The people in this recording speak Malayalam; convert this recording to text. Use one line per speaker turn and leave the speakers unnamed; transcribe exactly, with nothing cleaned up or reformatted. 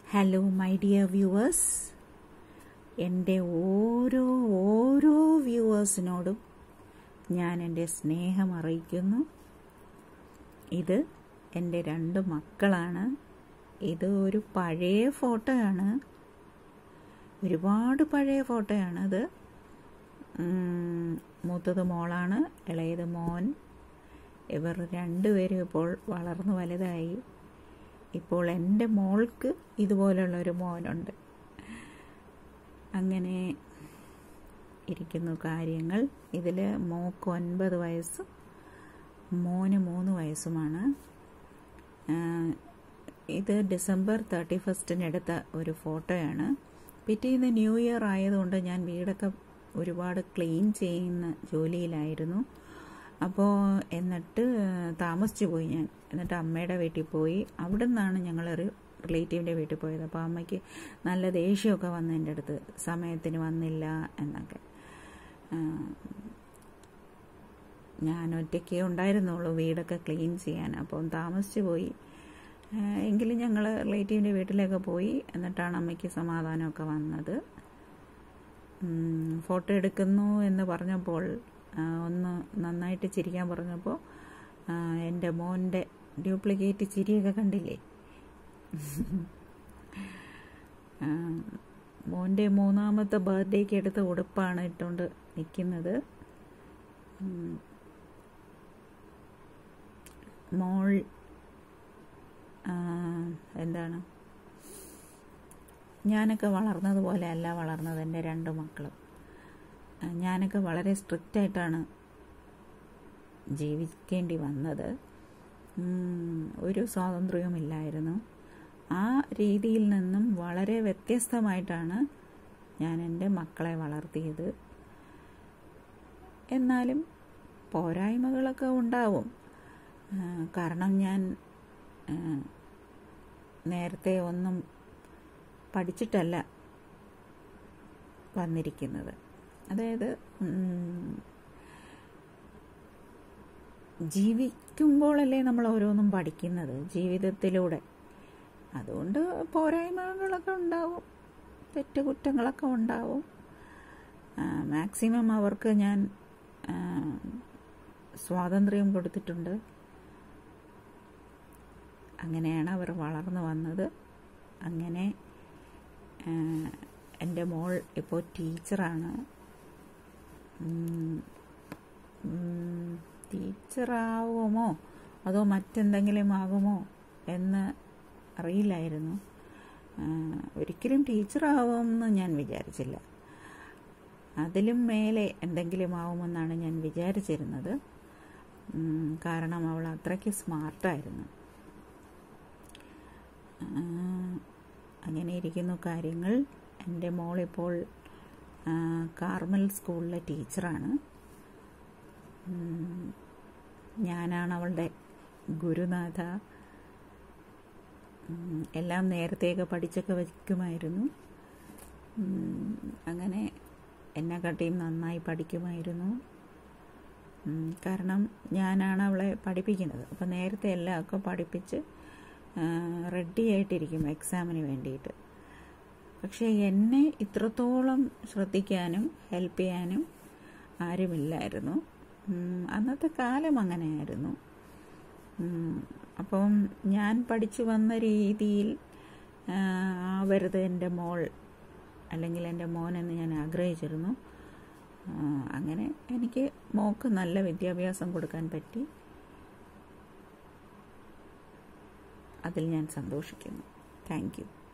ഹലോ മൈ ഡിയർ വ്യൂവേഴ്സ്, എൻ്റെ ഓരോ ഓരോ വ്യൂവേഴ്സിനോടും ഞാൻ എൻ്റെ സ്നേഹം അറിയിക്കുന്നു. ഇത് എൻ്റെ രണ്ട് മക്കളാണ്. ഇത് ഒരു പഴയ ഫോട്ടോയാണ്, ഒരുപാട് പഴയ ഫോട്ടോയാണ്. ഇത് മൂത്തത് മോളാണ്, ഇളയത് മോൻ. ഇവർ രണ്ടുപേരും ഇപ്പോൾ വളർന്നു വലുതായി. ഇപ്പോൾ എൻ്റെ മോൾക്ക് ഇതുപോലുള്ളൊരു മോനുണ്ട്. അങ്ങനെ ഇരിക്കുന്നു കാര്യങ്ങൾ. ഇതിൽ മോൾക്ക് ഒൻപത് വയസ്സും മോന് മൂന്ന് വയസ്സുമാണ്. ഇത് ഡിസംബർ തേർട്ടി ഫസ്റ്റിനെടുത്ത ഒരു ഫോട്ടോയാണ്. പിറ്റേന്ന് ന്യൂ ഇയർ ആയതുകൊണ്ട് ഞാൻ വീടൊക്കെ ഒരുപാട് ക്ലീൻ ചെയ്യുന്ന ജോലിയിലായിരുന്നു. അപ്പോൾ എന്നിട്ട് താമസിച്ചു പോയി ഞാൻ. എന്നിട്ട് അമ്മയുടെ വീട്ടിൽ പോയി. അവിടെ നിന്നാണ് ഞങ്ങളൊരു റിലേറ്റീവിൻ്റെ വീട്ടിൽ പോയത്. അപ്പോൾ അമ്മയ്ക്ക് നല്ല ദേഷ്യമൊക്കെ വന്നു എൻ്റെ അടുത്ത്, സമയത്തിന് വന്നില്ല എന്നൊക്കെ. ഞാൻ ഒറ്റയ്ക്കേ ഉണ്ടായിരുന്നുള്ളൂ വീടൊക്കെ ക്ലീൻ ചെയ്യാൻ. അപ്പം താമസിച്ചു പോയി. എങ്കിലും ഞങ്ങൾ റിലേറ്റീവിൻ്റെ വീട്ടിലൊക്കെ പോയി. എന്നിട്ടാണ് അമ്മയ്ക്ക് സമാധാനമൊക്കെ വന്നത്. ഫോട്ടോ എടുക്കുന്നു എന്ന് പറഞ്ഞപ്പോൾ, ഒന്ന് നന്നായിട്ട് ചിരിക്കാൻ പറഞ്ഞപ്പോൾ എൻ്റെ മോൻ്റെ ഡ്യൂപ്ലിക്കേറ്റ് ചിരിയൊക്കെ കണ്ടില്ലേ. മോൻ്റെ മൂന്നാമത്തെ ബർത്ത്ഡേക്ക് എടുത്ത ഉടുപ്പാണ് ഇട്ടുകൊണ്ട് നിൽക്കുന്നത്. മോൾ എന്താണ്, ഞാനൊക്കെ വളർന്നതുപോലെ അല്ല വളർന്നത് എൻ്റെ രണ്ട് മക്കളും. ഞാനൊക്കെ വളരെ സ്ട്രിക്റ്റായിട്ടാണ് ജീവിക്കേണ്ടി വന്നത്. ഒരു സ്വാതന്ത്ര്യവുമില്ലായിരുന്നു. ആ രീതിയിൽ നിന്നും വളരെ വ്യത്യസ്തമായിട്ടാണ് ഞാൻ എൻ്റെ മക്കളെ വളർത്തിയത്. എന്നാലും പോരായ്മകളൊക്കെ ഉണ്ടാവും. കാരണം ഞാൻ നേരത്തെ ഒന്നും പഠിച്ചിട്ടല്ല വന്നിരിക്കുന്നത്. അതായത് ജീവിക്കുമ്പോഴല്ലേ നമ്മൾ ഓരോന്നും പഠിക്കുന്നത്, ജീവിതത്തിലൂടെ. അതുകൊണ്ട് പോരായ്മകളൊക്കെ ഉണ്ടാവും, തെറ്റുകുറ്റങ്ങളൊക്കെ ഉണ്ടാവും. മാക്സിമം അവർക്ക് ഞാൻ സ്വാതന്ത്ര്യം കൊടുത്തിട്ടുണ്ട്. അങ്ങനെയാണ് അവർ വളർന്നു വന്നത്. അങ്ങനെ എൻ്റെ മോൾ ഇപ്പോൾ ടീച്ചറാണ്. ടീച്ചറാവുമോ അതോ മറ്റെന്തെങ്കിലും ആകുമോ എന്ന് അറിയില്ലായിരുന്നു. ഒരിക്കലും ടീച്ചറാവുമെന്ന് ഞാൻ വിചാരിച്ചില്ല. അതിലും മേലെ എന്തെങ്കിലും ആവുമെന്നാണ് ഞാൻ വിചാരിച്ചിരുന്നത്. കാരണം അവൾ അത്രയ്ക്ക് സ്മാർട്ടായിരുന്നു. അങ്ങനെ ഇരിക്കുന്നു കാര്യങ്ങൾ. എൻ്റെ മോളിപ്പോൾ കാർമൽ സ്കൂളിലെ ടീച്ചറാണ്. ഞാനാണ് അവളുടെ ഗുരുനാഥ. എല്ലാം നേരത്തെയൊക്കെ പഠിച്ചൊക്കെ വയ്ക്കുമായിരുന്നു. അങ്ങനെ എന്നെക്കാട്ടിയും നന്നായി പഠിക്കുമായിരുന്നു. കാരണം ഞാനാണ് അവളെ പഠിപ്പിക്കുന്നത്. അപ്പോൾ നേരത്തെ എല്ലാം ഒക്കെ പഠിപ്പിച്ച് റെഡി ആയിട്ടിരിക്കും എക്സാമിന് വേണ്ടിയിട്ട്. പക്ഷേ എന്നെ ഇത്രത്തോളം ശ്രദ്ധിക്കാനും ഹെൽപ്പ് ചെയ്യാനും ആരുമില്ലായിരുന്നു. അന്നത്തെ കാലം അങ്ങനെയായിരുന്നു. അപ്പം ഞാൻ പഠിച്ചു വന്ന രീതിയിൽ ആവരുത് എൻ്റെ മോൾ അല്ലെങ്കിൽ എൻ്റെ മോനെന്ന് ഞാൻ ആഗ്രഹിച്ചിരുന്നു. അങ്ങനെ എനിക്ക് മോൾക്ക് നല്ല വിദ്യാഭ്യാസം കൊടുക്കാൻ പറ്റി. അതിൽ ഞാൻ സന്തോഷിക്കുന്നു. Thank U.